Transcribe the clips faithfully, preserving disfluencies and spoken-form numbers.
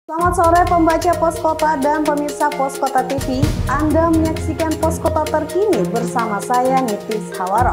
Selamat sore pembaca Pos Kota dan pemirsa Pos Kota T V. Anda menyaksikan Pos Kota terkini bersama saya Nitis Hawaro.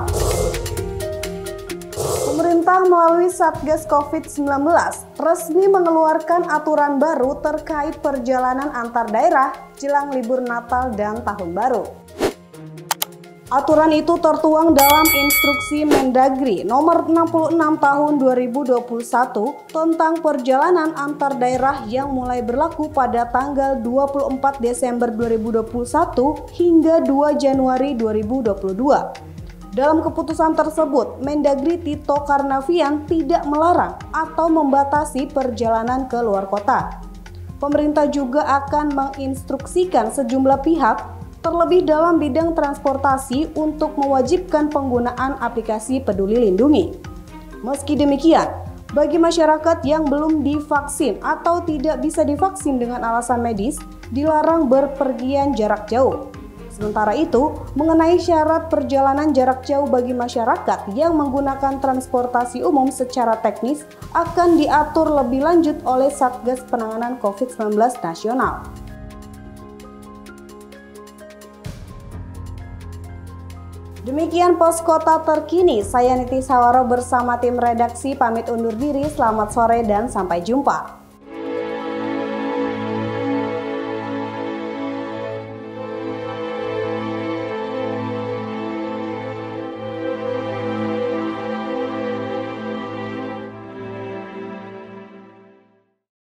Pemerintah melalui Satgas covid sembilan belas resmi mengeluarkan aturan baru terkait perjalanan antar daerah jelang libur Natal dan Tahun Baru. Aturan itu tertuang dalam Instruksi Mendagri nomor enam puluh enam tahun dua ribu dua puluh satu tentang perjalanan antar daerah yang mulai berlaku pada tanggal dua puluh empat Desember dua ribu dua puluh satu hingga dua Januari dua ribu dua puluh dua. Dalam keputusan tersebut, Mendagri Tito Karnavian tidak melarang atau membatasi perjalanan ke luar kota. Pemerintah juga akan menginstruksikan sejumlah pihak terlebih dalam bidang transportasi untuk mewajibkan penggunaan aplikasi Peduli Lindungi. Meski demikian, bagi masyarakat yang belum divaksin atau tidak bisa divaksin dengan alasan medis, dilarang berpergian jarak jauh. Sementara itu, mengenai syarat perjalanan jarak jauh bagi masyarakat yang menggunakan transportasi umum secara teknis akan diatur lebih lanjut oleh Satgas Penanganan covid sembilan belas Nasional. Demikian Pos Kota terkini, saya Nitis Hawaro bersama tim redaksi pamit undur diri, selamat sore dan sampai jumpa.